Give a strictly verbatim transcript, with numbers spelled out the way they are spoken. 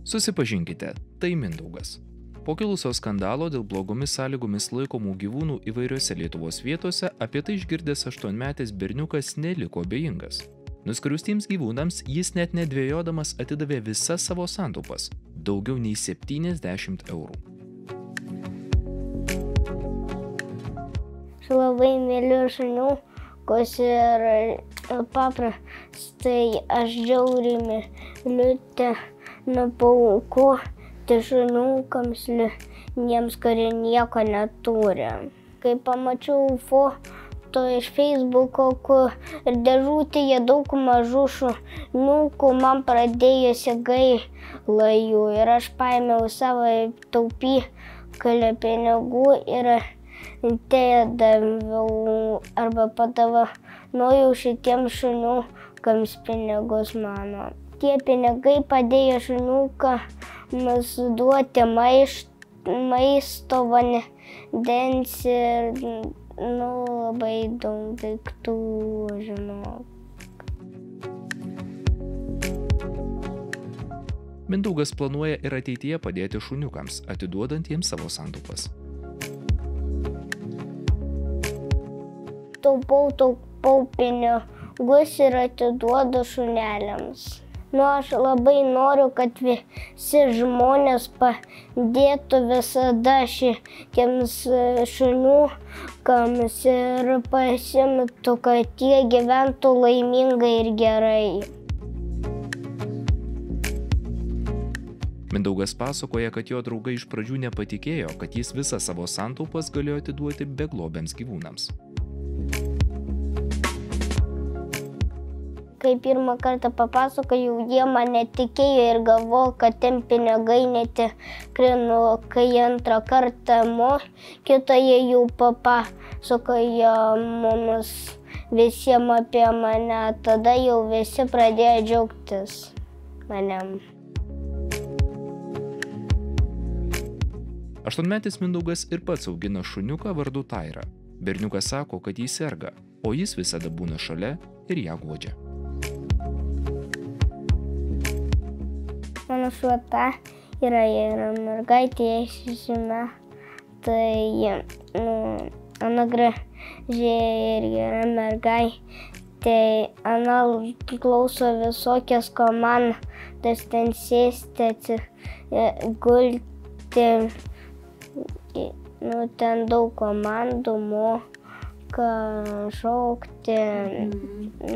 Susipažinkite, tai Mindaugas. Po kilusio skandalo dėl blogomis sąlygomis laikomų gyvūnų įvairiose Lietuvos vietose apie tai išgirdęs aštuonmetis berniukas neliko abejingas. Nuskriaustiems gyvūnams jis net nedvejodamas atidavė visas savo santaupas – daugiau nei septyniasdešimt eurų. Aš labai myliu šuniukus ir paprastai aš žiauriai myliu nupaukoti šuniukams, jiems, kurie nieko neturi. Kai pamačiau foto iš Facebooko, kur dėžutėje daug mažų šuniukų, man pradėjusi gaila jų ir aš paėmiau savo taupyklę pinigų ir te daviau arba padovanojau šitiems šuniukams pinigus mano. Tie pinigai padėjo šuniukams duoti maisto, vandens ir nu, labai daug daiktų, žinau. Mindaugas planuoja ir ateityje padėti šuniukams, atiduodant jiems savo santaupas. Taupau, taupau pinigus ir atiduodu šuneliams. Nu, aš labai noriu, kad visi žmonės padėtų visada šitiems šuniukams ir pasimtų, kad jie gyventų laimingai ir gerai. Mindaugas pasakoja, kad jo draugai iš pradžių nepatikėjo, kad jis visas savo santaupas galėjo atiduoti beglobiams gyvūnams. Kai pirmą kartą papasakojau, jie man netikėjo ir galvojo, kad ten pinigai netikri, nu, kai antrą kartą mokytoja jau papasakojo mums visiems apie mane, tada jau visi pradėjo džiaugtis manim. Aštuonmetis Mindaugas ir pats augina šuniuką vardu Taira. Berniukas sako, kad jis serga, o jis visada būna šalia ir ją guodžia. Mano šuo Taira yra mergaitė, jai šeši metai, nu, Ana graži ir gera mergaitė, Ana klauso visokias komandas, ten sėsti, atsigulti, nu, ten daug komandų moka šaukti,